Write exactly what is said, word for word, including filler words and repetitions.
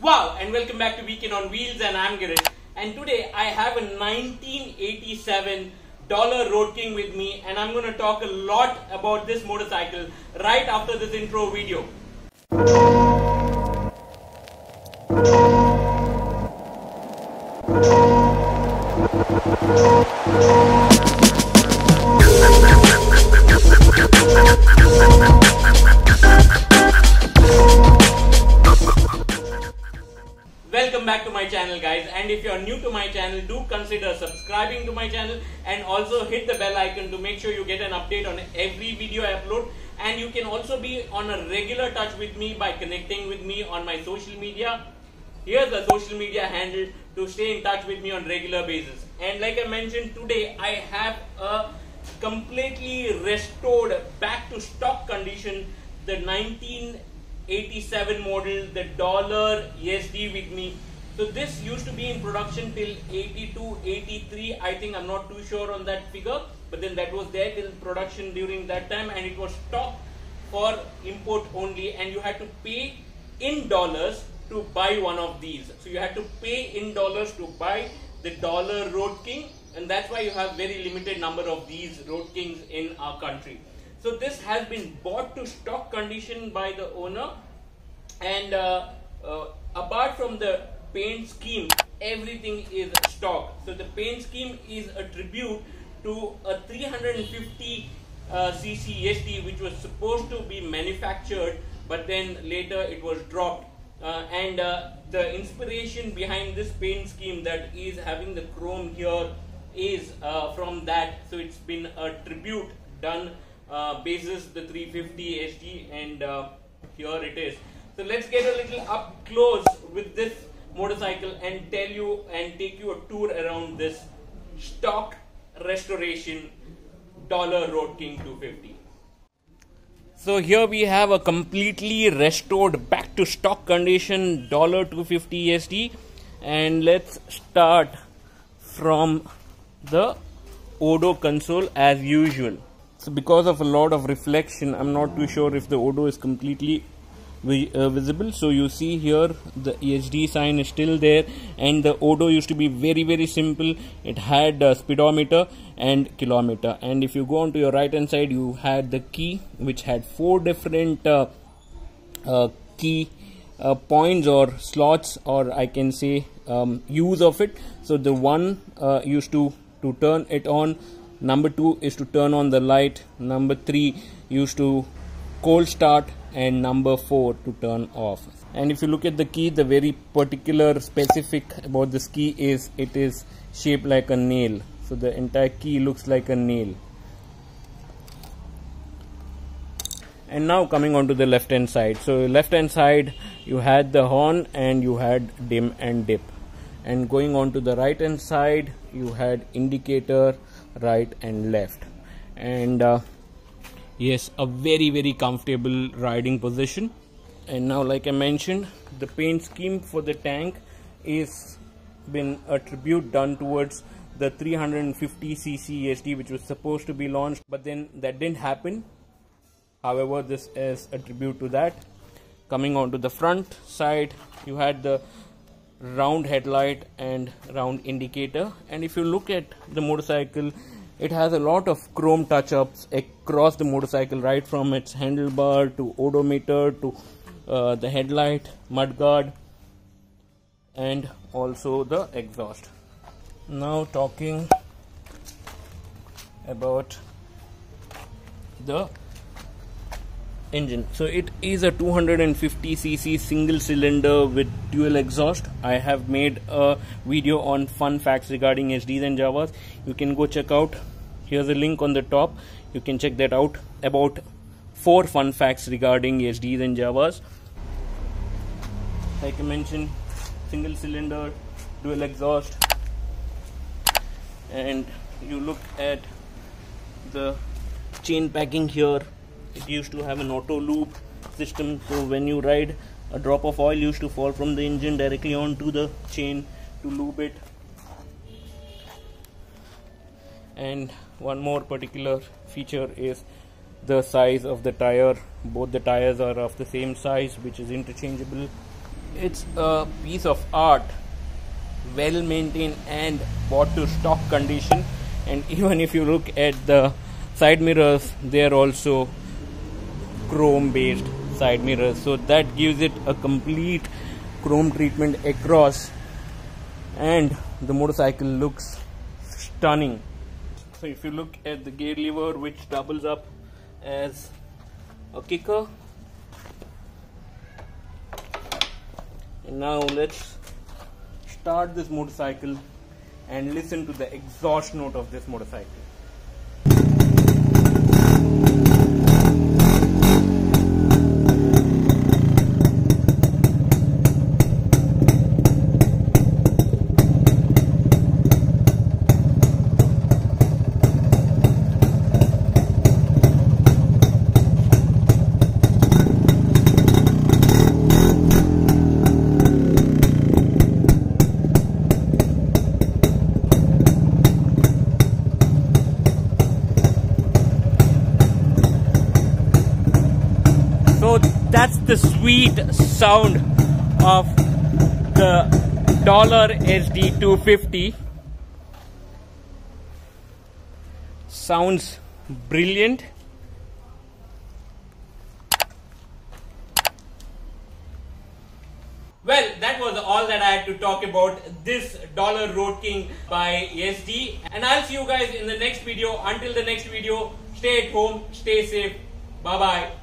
Wow, and welcome back to Weekend on Wheels, and I'm Girish. And today I have a nineteen eighty-seven Dollar Road King with me, and I'm going to talk a lot about this motorcycle right after this intro video. Welcome back to my channel, guys, and if you're new to my channel, do consider subscribing to my channel and also hit the bell icon to make sure you get an update on every video I upload. And you can also be on a regular touch with me by connecting with me on my social media. Here's the social media handle to stay in touch with me on regular basis. And like I mentioned, today I have a completely restored, back to stock condition, the nineteen eighty-seven model, the Dollar E S D with me. So this used to be in production till eighty-two, eighty-three, I think. I'm not too sure on that figure, but then that was there till production during that time, and it was stock for import only, and you had to pay in dollars to buy one of these. So you had to pay in dollars to buy the Dollar Road King, and that's why you have very limited number of these Road Kings in our country. So this has been bought to stock condition by the owner, and uh, uh, apart from the paint scheme, everything is stock. So the paint scheme is a tribute to a three hundred fifty c c E S D which was supposed to be manufactured, but then later it was dropped. Uh, and uh, the inspiration behind this paint scheme that is having the chrome here is uh, from that. So it's been a tribute done uh, basis the three fifty S D, and uh, here it is. So let's get a little up close with this motorcycle and tell you and take you a tour around this stock restoration Dollar Road King two fifty. So here we have a completely restored, back to stock condition Dollar two fifty E S D, and let's start from the Odo console as usual. So because of a lot of reflection, I'm not too sure if the Odo is completely vi uh, visible. So you see here the E S D sign is still there, and the Odo used to be very very simple. It had a speedometer and kilometer, and if you go on to your right hand side, you had the key which had four different uh, uh, key uh, points or slots, or I can say um, use of it. So the one uh, used to to turn it on, number two is to turn on the light, number three used to cold start, and number four to turn off. And if you look at the key, the very particular specific about this key is it is shaped like a nail. So the entire key looks like a nail. And now coming on to the left hand side. So left hand side you had the horn and you had dim and dip. And going on to the right hand side, you had indicator, right and left. And uh, yes, a very very comfortable riding position. And now, like I mentioned, the paint scheme for the tank is been a tribute done towards the three hundred fifty c c E S D which was supposed to be launched, but then that didn't happen. However, this is a tribute to that. Coming on to the front side, you had the round headlight and round indicator. And if you look at the motorcycle, it has a lot of chrome touch-ups across the motorcycle, right from its handlebar to odometer to uh, the headlight, mudguard, and also the exhaust. Now talking about the engine. So it is a two hundred fifty c c single cylinder with dual exhaust. I have made a video on fun facts regarding S Ds and Javas. You can go check out. Here's a link on the top. You can check that out, about four fun facts regarding S Ds and Javas. Like I mentioned, single cylinder, dual exhaust, and you look at the chain packing here. It used to have an auto lube system, so when you ride, a drop of oil used to fall from the engine directly onto the chain to lube it. And one more particular feature is the size of the tire. Both the tires are of the same size, which is interchangeable. It's a piece of art, well maintained and bought to stock condition. And even if you look at the side mirrors, they are also chrome based side mirrors, so that gives it a complete chrome treatment across, and the motorcycle looks stunning. So if you look at the gear lever, which doubles up as a kicker, and now let's start this motorcycle and listen to the exhaust note of this motorcycle. So that's the sweet sound of the Dollar S D two fifty. Sounds brilliant. Well, that was all that I had to talk about this Dollar Road King by S D. And I'll see you guys in the next video. Until the next video, stay at home, stay safe. Bye bye.